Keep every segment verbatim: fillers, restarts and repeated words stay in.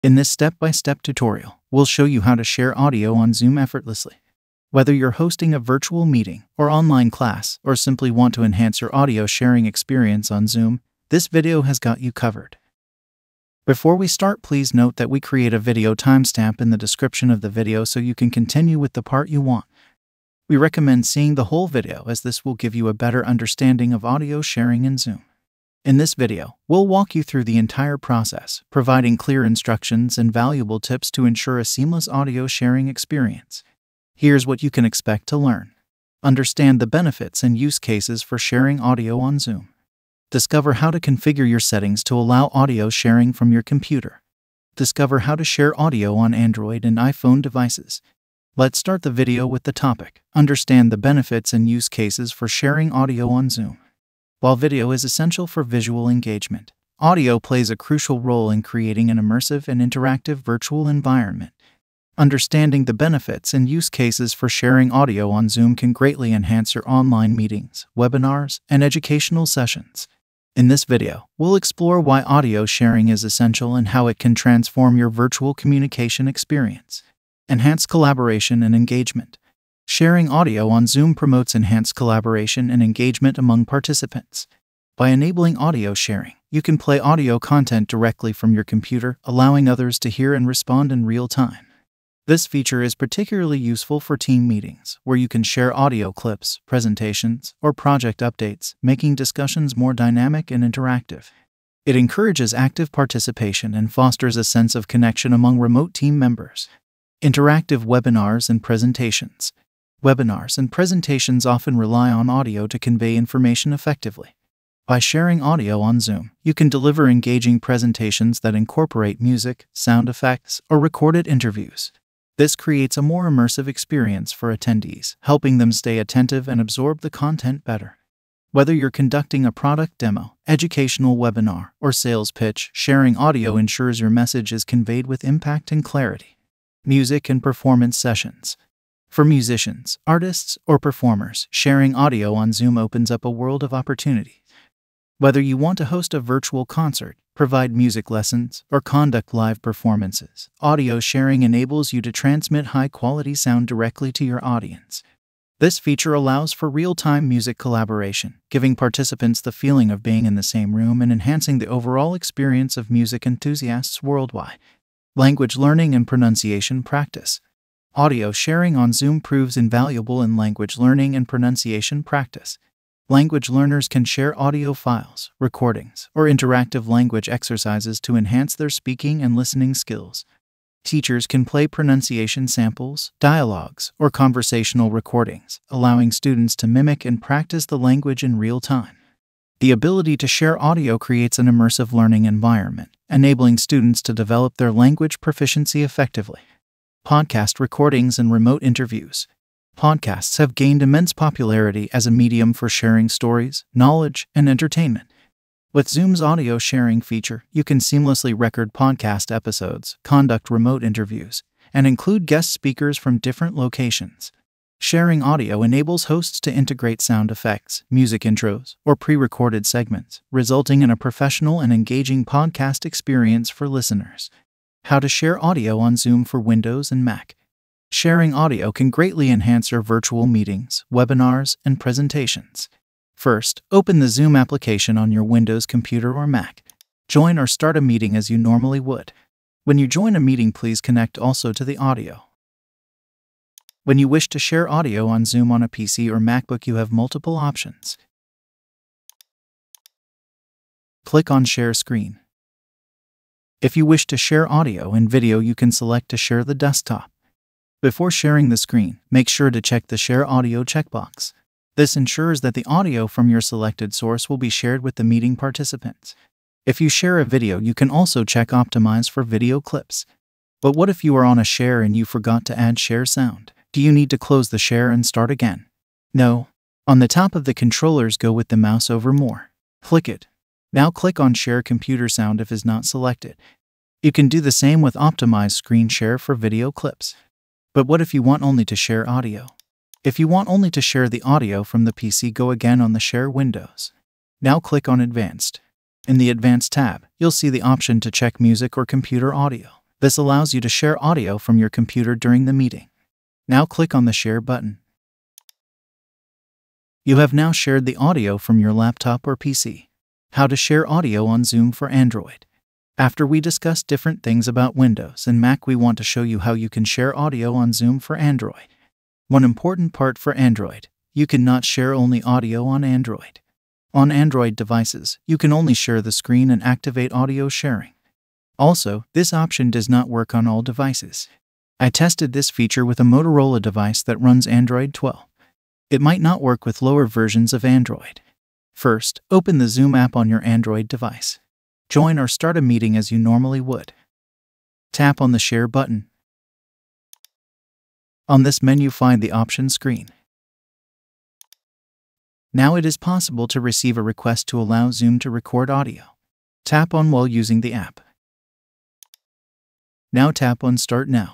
In this step-by-step tutorial, we'll show you how to share audio on Zoom effortlessly. Whether you're hosting a virtual meeting or online class, or simply want to enhance your audio sharing experience on Zoom, this video has got you covered. Before we start, please note that we create a video timestamp in the description of the video so you can continue with the part you want. We recommend seeing the whole video as this will give you a better understanding of audio sharing in Zoom. In this video, we'll walk you through the entire process, providing clear instructions and valuable tips to ensure a seamless audio sharing experience. Here's what you can expect to learn. Understand the benefits and use cases for sharing audio on Zoom. Discover how to configure your settings to allow audio sharing from your computer. Discover how to share audio on Android and iPhone devices. Let's start the video with the topic. Understand the benefits and use cases for sharing audio on Zoom. While video is essential for visual engagement, audio plays a crucial role in creating an immersive and interactive virtual environment. Understanding the benefits and use cases for sharing audio on Zoom can greatly enhance your online meetings, webinars, and educational sessions. In this video, we'll explore why audio sharing is essential and how it can transform your virtual communication experience. Enhance collaboration and engagement. Sharing audio on Zoom promotes enhanced collaboration and engagement among participants. By enabling audio sharing, you can play audio content directly from your computer, allowing others to hear and respond in real time. This feature is particularly useful for team meetings, where you can share audio clips, presentations, or project updates, making discussions more dynamic and interactive. It encourages active participation and fosters a sense of connection among remote team members. Interactive webinars and presentations. Webinars and presentations often rely on audio to convey information effectively. By sharing audio on Zoom, you can deliver engaging presentations that incorporate music, sound effects, or recorded interviews. This creates a more immersive experience for attendees, helping them stay attentive and absorb the content better. Whether you're conducting a product demo, educational webinar, or sales pitch, sharing audio ensures your message is conveyed with impact and clarity. Music and performance sessions. For musicians, artists, or performers, sharing audio on Zoom opens up a world of opportunity. Whether you want to host a virtual concert, provide music lessons, or conduct live performances, audio sharing enables you to transmit high-quality sound directly to your audience. This feature allows for real-time music collaboration, giving participants the feeling of being in the same room and enhancing the overall experience of music enthusiasts worldwide. Language learning and pronunciation practice. Audio sharing on Zoom proves invaluable in language learning and pronunciation practice. Language learners can share audio files, recordings, or interactive language exercises to enhance their speaking and listening skills. Teachers can play pronunciation samples, dialogues, or conversational recordings, allowing students to mimic and practice the language in real time. The ability to share audio creates an immersive learning environment, enabling students to develop their language proficiency effectively. Podcast recordings and remote interviews. Podcasts have gained immense popularity as a medium for sharing stories, knowledge, and entertainment. With Zoom's audio sharing feature, you can seamlessly record podcast episodes, conduct remote interviews, and include guest speakers from different locations. Sharing audio enables hosts to integrate sound effects, music intros, or pre-recorded segments, resulting in a professional and engaging podcast experience for listeners. How to share audio on Zoom for Windows and Mac. Sharing audio can greatly enhance your virtual meetings, webinars, and presentations. First, open the Zoom application on your Windows computer or Mac. Join or start a meeting as you normally would. When you join a meeting, please connect also to the audio. When you wish to share audio on Zoom on a P C or MacBook, you have multiple options. Click on Share Screen. If you wish to share audio and video, you can select to share the desktop. Before sharing the screen, make sure to check the Share Audio checkbox. This ensures that the audio from your selected source will be shared with the meeting participants. If you share a video, you can also check Optimize for video clips. But what if you are on a share and you forgot to add share sound? Do you need to close the share and start again? No. On the top of the controllers, go with the mouse over More. Click it. Now click on Share Computer Sound if is not selected. You can do the same with Optimize Screen Share for video clips. But what if you want only to share audio? If you want only to share the audio from the P C, go again on the Share windows. Now click on Advanced. In the Advanced tab, you'll see the option to check music or computer audio. This allows you to share audio from your computer during the meeting. Now click on the Share button. You have now shared the audio from your laptop or P C. How to share audio on Zoom for Android. After we discuss different things about Windows and Mac, we want to show you how you can share audio on Zoom for Android. One important part for Android: you cannot share only audio on Android. On Android devices, you can only share the screen and activate audio sharing. Also, this option does not work on all devices. I tested this feature with a Motorola device that runs Android twelve. It might not work with lower versions of Android. First, open the Zoom app on your Android device. Join or start a meeting as you normally would. Tap on the Share button. On this menu, find the option screen. Now it is possible to receive a request to allow Zoom to record audio. Tap on while using the app. Now tap on Start Now.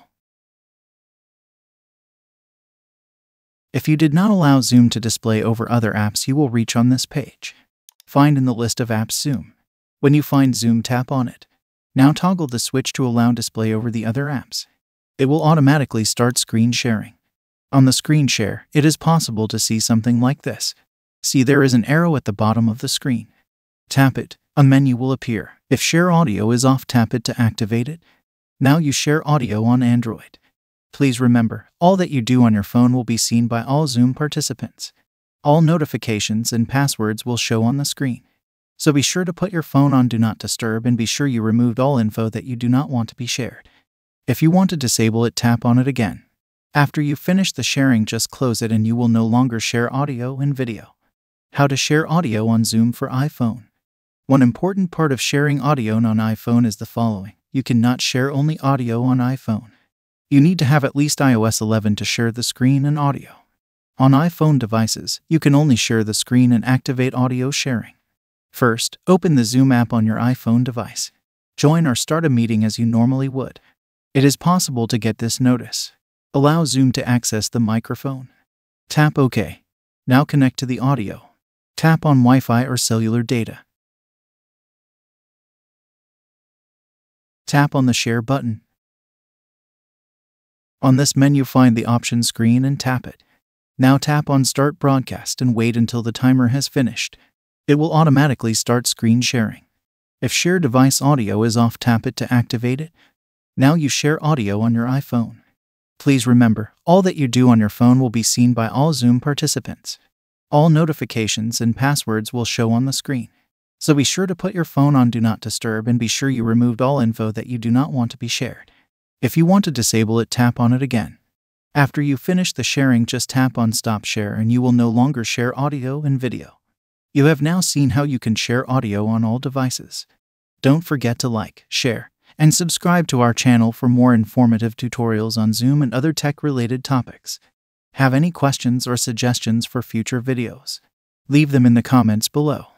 If you did not allow Zoom to display over other apps, you will reach on this page. Find in the list of apps Zoom. When you find Zoom, tap on it. Now toggle the switch to allow display over the other apps. It will automatically start screen sharing. On the screen share, it is possible to see something like this. See, there is an arrow at the bottom of the screen. Tap it. A menu will appear. If share audio is off, tap it to activate it. Now you share audio on Android. Please remember, all that you do on your phone will be seen by all Zoom participants. All notifications and passwords will show on the screen. So be sure to put your phone on Do Not Disturb and be sure you removed all info that you do not want to be shared. If you want to disable it, tap on it again. After you finish the sharing, just close it and you will no longer share audio and video. How to share audio on Zoom for iPhone. One important part of sharing audio on iPhone is the following: you cannot share only audio on iPhone. You need to have at least i O S eleven to share the screen and audio. On iPhone devices, you can only share the screen and activate audio sharing. First, open the Zoom app on your iPhone device. Join or start a meeting as you normally would. It is possible to get this notice. Allow Zoom to access the microphone. Tap OK. Now connect to the audio. Tap on Wi-Fi or cellular data. Tap on the Share button. On this menu, find the option screen and tap it. Now tap on Start Broadcast and wait until the timer has finished. It will automatically start screen sharing. If share device audio is off, tap it to activate it. Now you share audio on your iPhone. Please remember, all that you do on your phone will be seen by all Zoom participants. All notifications and passwords will show on the screen. So be sure to put your phone on Do Not Disturb and be sure you removed all info that you do not want to be shared. If you want to disable it, tap on it again. After you finish the sharing, just tap on Stop Share and you will no longer share audio and video. You have now seen how you can share audio on all devices. Don't forget to like, share, and subscribe to our channel for more informative tutorials on Zoom and other tech-related topics. Have any questions or suggestions for future videos? Leave them in the comments below.